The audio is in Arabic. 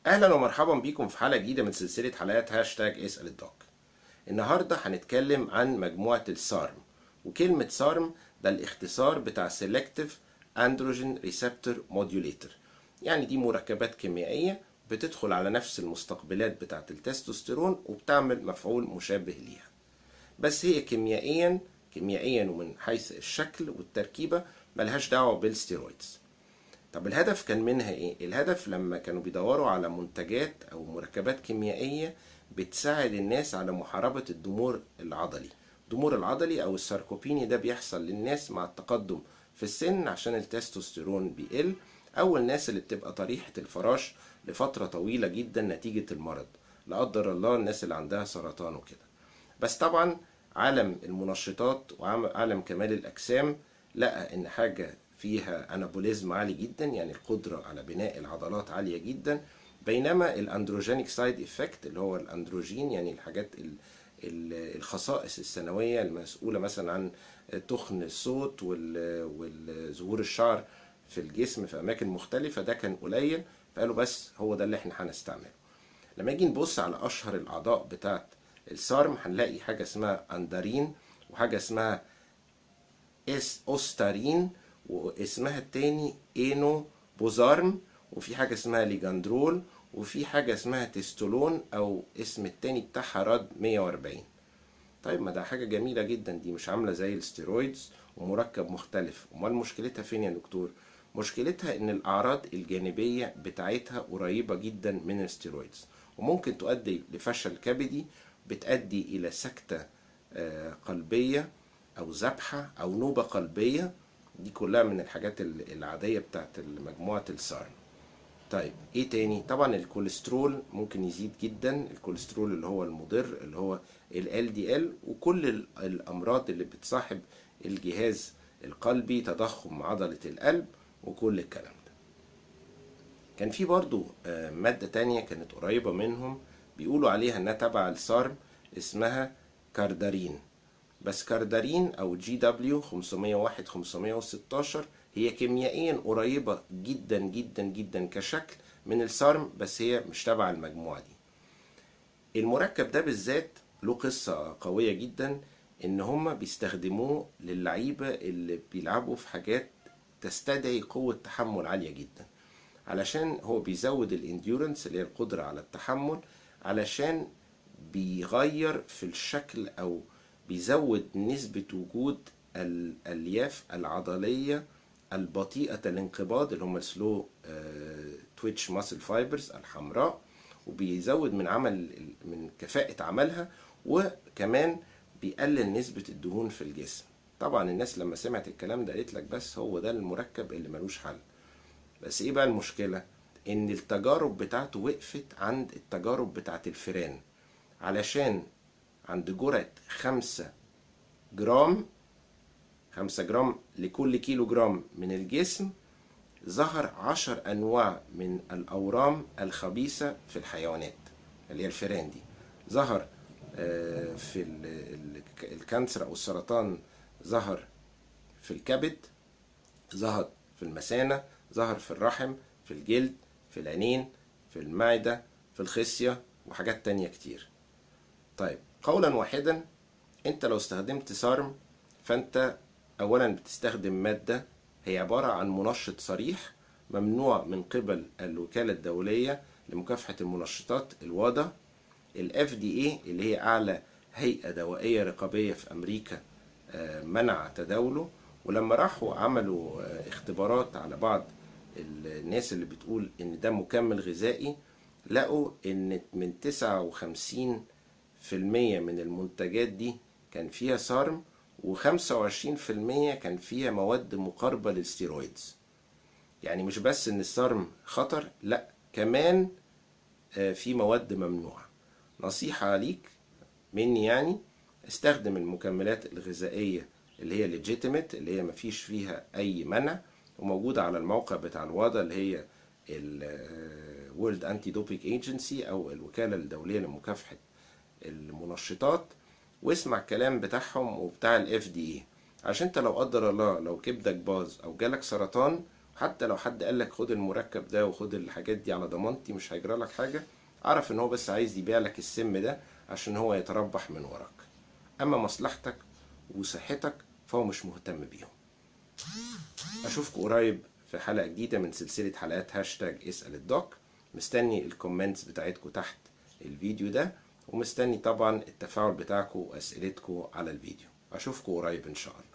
اهلا ومرحبا بيكم في حلقه جديده من سلسله حلقات هاشتاج اسال الدوك. النهارده هنتكلم عن مجموعه السارم، وكلمه سارم ده الاختصار بتاع Selective Androgen Receptor Modulator. يعني دي مركبات كيميائيه بتدخل على نفس المستقبلات بتاعه التستوستيرون وبتعمل مفعول مشابه ليها، بس هي كيميائيا ومن حيث الشكل والتركيبه ملهاش دعوه بالستيرويدز. طب الهدف كان منها ايه؟ الهدف لما كانوا بيدوروا على منتجات او مركبات كيميائية بتساعد الناس على محاربة الضمور العضلي. الضمور العضلي او الساركوبيني ده بيحصل للناس مع التقدم في السن عشان التستوستيرون بيقل، او الناس اللي بتبقى طريحة الفراش لفترة طويلة جدا نتيجة المرض، لا قدر الله الناس اللي عندها سرطان وكده. بس طبعا عالم المنشطات وعالم كمال الأجسام لقى إن حاجة فيها أنابوليزم عالي جدا، يعني القدرة على بناء العضلات عالية جدا، بينما الأندروجينيك سايد إفكت اللي هو الأندروجين، يعني الحاجات الخصائص الثانوية المسؤولة مثلا عن تخن الصوت وظهور الشعر في الجسم في أماكن مختلفة، ده كان قليل، فقالوا بس هو ده اللي احنا هنستعمله. لما نيجي نبص على أشهر الأعضاء بتاعت السارم هنلاقي حاجة اسمها أندارين، وحاجة اسمها أوستارين، واسمها التاني إينو بوزارم، وفي حاجة اسمها ليجاندرول، وفي حاجة اسمها تستولون أو اسم التاني بتاعها راد 140. طيب ما ده حاجة جميلة جدا، دي مش عاملة زي الستيرويدز ومركب مختلف. امال مشكلتها فين يا دكتور؟ مشكلتها ان الاعراض الجانبية بتاعتها قريبة جدا من الستيرويدز، وممكن تؤدي لفشل كبدي، بتؤدي الى سكتة قلبية او ذبحة او نوبة قلبية. دي كلها من الحاجات العادية بتاعت مجموعة السارم. طيب ايه تاني؟ طبعا الكوليسترول ممكن يزيد جدا، الكوليسترول اللي هو المضر اللي هو ال LDL، وكل الامراض اللي بتصاحب الجهاز القلبي، تضخم عضلة القلب وكل الكلام ده. كان في برضو مادة تانية كانت قريبة منهم بيقولوا عليها انها تبع السارم، اسمها كاردارين. بس كاردارين او GW 501 516 هي كيميائيا قريبة جدا جدا جدا كشكل من السارم، بس هي مش تبع المجموعة دي. المركب ده بالذات له قصة قوية جدا، ان هما بيستخدموه للعيبة اللي بيلعبوا في حاجات تستدعي قوة تحمل عالية جدا، علشان هو بيزود الانديورنس اللي هي القدرة على التحمل، علشان بيغير في الشكل او بيزود نسبة وجود الألياف العضلية البطيئة الانقباض اللي هم السلو تويتش ماسل فايبرز الحمراء، وبيزود من كفاءة عملها، وكمان بيقلل نسبة الدهون في الجسم. طبعا الناس لما سمعت الكلام ده قالت لك بس هو ده المركب اللي ملوش حل. بس ايه بقى المشكلة؟ ان التجارب بتاعته وقفت عند التجارب بتاعت الفئران، علشان عند جرعة 5 جرام لكل كيلو جرام من الجسم ظهر 10 أنواع من الأورام الخبيثة في الحيوانات اللي هي الفئران دي. ظهر في الكانسر أو السرطان، ظهر في الكبد، ظهر في المثانة، ظهر في الرحم، في الجلد، في العينين، في المعدة، في الخصية، وحاجات تانية كتير. طيب قولا واحدا، انت لو استخدمت سارم فانت اولا بتستخدم مادة هي عبارة عن منشط صريح ممنوع من قبل الوكالة الدولية لمكافحة المنشطات الوادا، ال FDA اللي هي اعلى هيئة دوائية رقابية في امريكا منع تداوله. ولما راحوا عملوا اختبارات على بعض الناس اللي بتقول ان ده مكمل غذائي، لقوا ان من 59% من المنتجات دي كان فيها سارم، و25% كان فيها مواد مقاربة للستيرويدز. يعني مش بس ان السارم خطر، لا كمان في مواد ممنوعة. نصيحة ليك مني، يعني استخدم المكملات الغذائية اللي هي legitimate، اللي هي مفيش فيها اي منع، وموجودة على الموقع بتاع الوادا اللي هي World Anti-Doping Agency او الوكالة الدولية لمكافحة المنشطات، واسمع الكلام بتاعهم وبتاع ال FDA، عشان انت لو قدر الله لو كبدك باظ او جالك سرطان حتى لو حد قالك خد المركب ده وخد الحاجات دي على ضمانتي مش هيجرى لك حاجة، اعرف ان هو بس عايز يبيع لك السم ده عشان هو يتربح من وراك. اما مصلحتك وصحتك فهو مش مهتم بيهم. اشوفكم قريب في حلقة جديدة من سلسلة حلقات هاشتاج اسأل الدوك. مستني الكومنتس بتاعتكم تحت الفيديو ده، ومستني طبعا التفاعل بتاعكم واسئلتكم على الفيديو. اشوفكم قريب ان شاء الله.